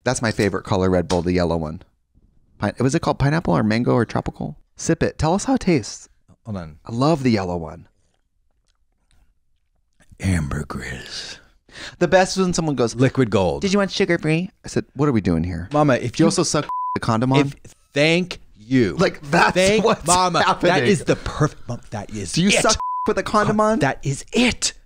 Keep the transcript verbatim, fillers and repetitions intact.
That's my favorite color Red Bull, the yellow one. Pine was it called pineapple or mango or tropical? Sip it. Tell us how it tastes. Hold on. I love the yellow one. Ambergris. The best is when someone goes, Liquid gold. did you want sugar free? I said, what are we doing here? Mama, if Do you you also suck the condom on? if, thank you. Like, that's thank what's Mama. happening. That is the perfect. Mom, that is Do you it. suck with a condom on? That is it.